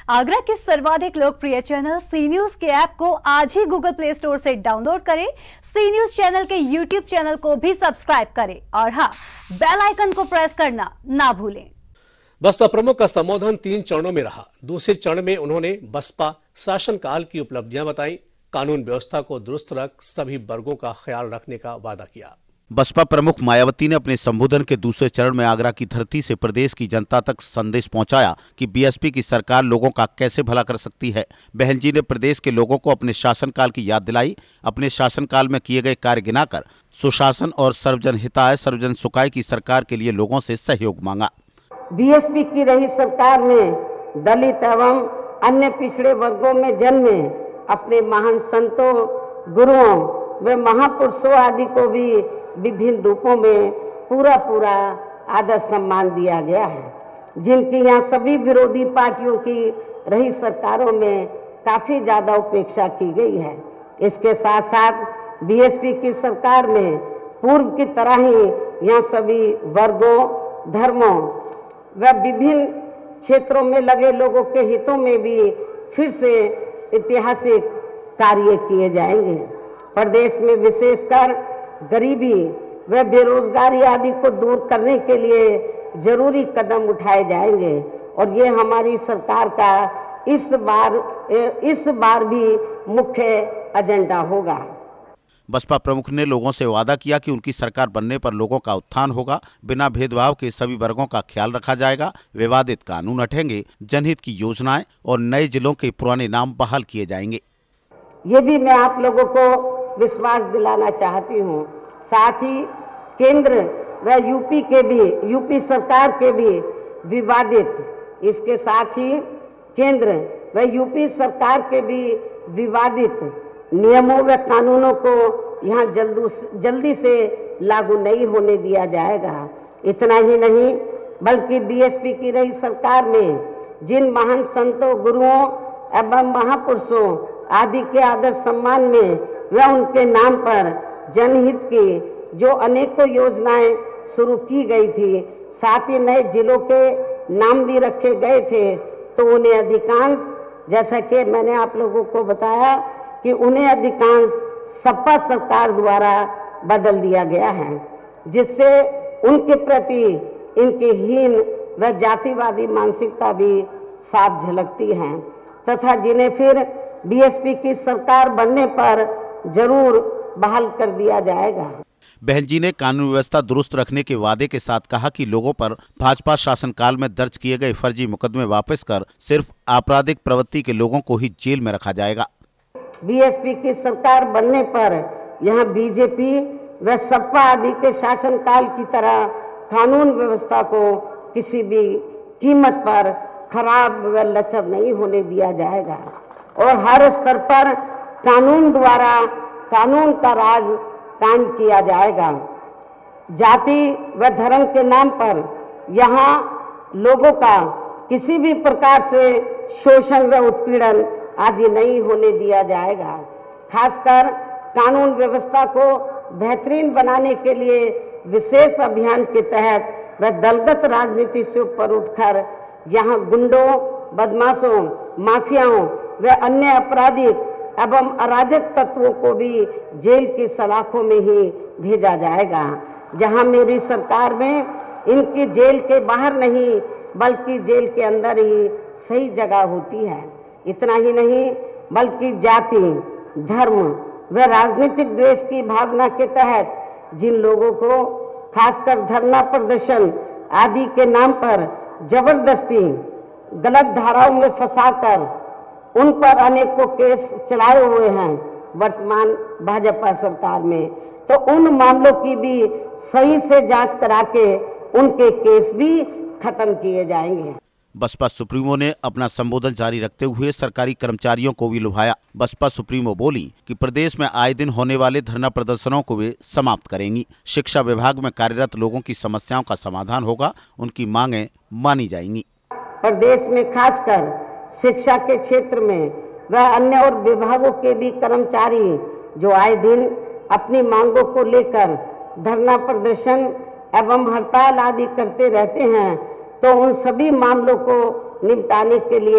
आगरा के सर्वाधिक लोकप्रिय चैनल सी न्यूज के ऐप को आज ही गूगल प्ले स्टोर से डाउनलोड करें। सी न्यूज चैनल के यूट्यूब चैनल को भी सब्सक्राइब करें और हाँ, बेल आइकन को प्रेस करना ना भूलें। बसपा प्रमुख का संबोधन 3 चरणों में रहा। दूसरे चरण में उन्होंने बसपा शासनकाल की उपलब्धियां बताई, कानून व्यवस्था को दुरुस्त रख सभी वर्गों का ख्याल रखने का वादा किया। बसपा प्रमुख मायावती ने अपने संबोधन के दूसरे चरण में आगरा की धरती से प्रदेश की जनता तक संदेश पहुंचाया कि बीएसपी की सरकार लोगों का कैसे भला कर सकती है। बहन जी ने प्रदेश के लोगों को अपने शासनकाल की याद दिलाई। अपने शासनकाल में किए गए कार्य गिनाकर सुशासन और सर्वजन हिताय सर्वजन सुखाय की सरकार के लिए लोगों से सहयोग मांगा। बीएसपी की रही सरकार में दलित एवं अन्य पिछड़े वर्गों में जन्मे अपने महान संतों, गुरुओं व महापुरुषों आदि को भी विभिन्न रूपों में पूरा आदर सम्मान दिया गया है, जिनकी यहाँ सभी विरोधी पार्टियों की रही सरकारों में काफ़ी ज़्यादा उपेक्षा की गई है। इसके साथ साथ बीएसपी की सरकार में पूर्व की तरह ही यहाँ सभी वर्गों, धर्मों व विभिन्न क्षेत्रों में लगे लोगों के हितों में भी फिर से ऐतिहासिक कार्य किए जाएंगे। प्रदेश में विशेषकर गरीबी व बेरोजगारी आदि को दूर करने के लिए जरूरी कदम उठाए जाएंगे और ये हमारी सरकार का इस बार भी मुख्य एजेंडा होगा। बसपा प्रमुख ने लोगों से वादा किया कि उनकी सरकार बनने पर लोगों का उत्थान होगा, बिना भेदभाव के सभी वर्गों का ख्याल रखा जाएगा, विवादित कानून हटेंगे, जनहित की योजनाएं और नए जिलों के पुराने नाम बहाल किए जाएंगे। ये भी मैं आप लोगों को विश्वास दिलाना चाहती हूँ। साथ ही केंद्र व यूपी सरकार के भी विवादित इसके साथ ही केंद्र व यूपी सरकार के भी विवादित नियमों व कानूनों को यहाँ जल्दी से लागू नहीं होने दिया जाएगा। इतना ही नहीं बल्कि बीएसपी की रही सरकार में जिन महान संतों, गुरुओं एवं महापुरुषों आदि के आदर सम्मान में व उनके नाम पर जनहित की जो अनेकों योजनाएं शुरू की गई थी, साथ ही नए जिलों के नाम भी रखे गए थे, तो उन्हें अधिकांश, जैसा कि मैंने आप लोगों को बताया कि उन्हें अधिकांश सपा सरकार द्वारा बदल दिया गया है, जिससे उनके प्रति इनकी हीन व जातिवादी मानसिकता भी साफ झलकती है तथा जिन्हें फिर बीएसपी की सरकार बनने पर जरूर बहाल कर दिया जाएगा। बहन जी ने कानून व्यवस्था दुरुस्त रखने के वादे के साथ कहा कि लोगों पर भाजपा शासनकाल में दर्ज किए गए फर्जी मुकदमे वापस कर सिर्फ आपराधिक प्रवृत्ति के लोगों को ही जेल में रखा जाएगा। बीएसपी की सरकार बनने पर यहाँ बीजेपी व सपा आदि के शासनकाल की तरह कानून व्यवस्था को किसी भी कीमत पर खराब व लचर नहीं होने दिया जाएगा और हर स्तर पर कानून द्वारा कानून का राज कायम किया जाएगा। जाति व धर्म के नाम पर यहाँ लोगों का किसी भी प्रकार से शोषण व उत्पीड़न आदि नहीं होने दिया जाएगा। खासकर कानून व्यवस्था को बेहतरीन बनाने के लिए विशेष अभियान के तहत व दलगत राजनीति से ऊपर उठकर यहाँ गुंडों, बदमाशों, माफियाओं व अन्य आपराधिक एवं अराजक तत्वों को भी जेल की सलाखों में ही भेजा जाएगा, जहां मेरी सरकार में इनकी जेल के बाहर नहीं बल्कि जेल के अंदर ही सही जगह होती है। इतना ही नहीं बल्कि जाति, धर्म व राजनीतिक द्वेष की भावना के तहत जिन लोगों को खासकर धरना प्रदर्शन आदि के नाम पर जबरदस्ती गलत धाराओं में फंसाकर उन पर अनेकों केस चलाए हुए हैं वर्तमान भाजपा सरकार में, तो उन मामलों की भी सही से जांच करा के उनके केस भी खत्म किए जाएंगे। बसपा सुप्रीमो ने अपना संबोधन जारी रखते हुए सरकारी कर्मचारियों को भी लुभाया। बसपा सुप्रीमो बोली कि प्रदेश में आए दिन होने वाले धरना प्रदर्शनों को वे समाप्त करेंगी। शिक्षा विभाग में कार्यरत लोगों की समस्याओं का समाधान होगा, उनकी मांगें मानी जाएंगी। प्रदेश में खासकर शिक्षा के क्षेत्र में व अन्य और विभागों के भी कर्मचारी जो आए दिन अपनी मांगों को लेकर धरना प्रदर्शन एवं हड़ताल आदि करते रहते हैं, तो उन सभी मामलों को निपटाने के लिए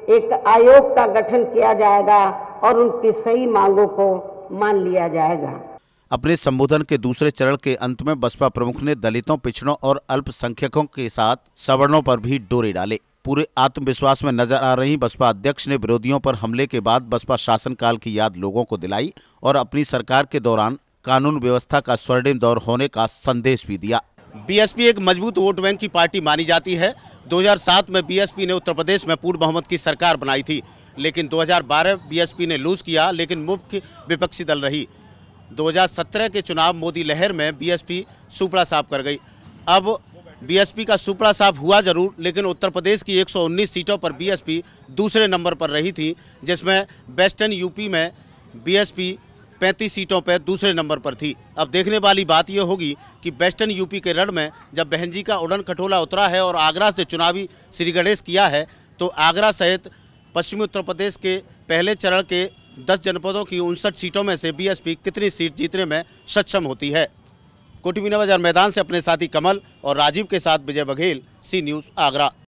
एक आयोग का गठन किया जाएगा और उनकी सही मांगों को मान लिया जाएगा। अपने संबोधन के दूसरे चरण के अंत में बसपा प्रमुख ने दलितों, पिछड़ों और अल्पसंख्यकों के साथ सवर्णों पर भी डोरे डाले। पूरे आत्मविश्वास में नजर आ रही बसपा अध्यक्ष ने विरोधियों पर हमले के बाद बसपा शासनकाल की याद लोगों को दिलाई और अपनी सरकार के दौरान कानून व्यवस्था का स्वर्णिम दौर होने का संदेश भी दिया। बीएसपी एक मजबूत वोट बैंक की पार्टी मानी जाती है। 2007 में बीएसपी ने उत्तर प्रदेश में पूर्ण बहुमत की सरकार बनाई थी, लेकिन 2012 बीएसपी ने लूज किया, लेकिन मुख्य विपक्षी दल रही। 2017 के चुनाव मोदी लहर में बीएसपी सुपड़ा साफ कर गई। अब बीएसपी का सुपड़ा साफ हुआ जरूर, लेकिन उत्तर प्रदेश की 119 सीटों पर बीएसपी दूसरे नंबर पर रही थी, जिसमें वेस्टर्न यूपी में बीएसपी 35 सीटों पर दूसरे नंबर पर थी। अब देखने वाली बात यह होगी कि वेस्टर्न यूपी के रण में जब बहन जी का उड़न खटोला उतरा है और आगरा से चुनावी श्री गणेश किया है, तो आगरा सहित पश्चिमी उत्तर प्रदेश के पहले चरण के 10 जनपदों की 59 सीटों में से बीएसपी कितनी सीट जीतने में सक्षम होती है। कोठी मीना बाजार मैदान से अपने साथी कमल और राजीव के साथ विजय बघेल, सी न्यूज़ आगरा।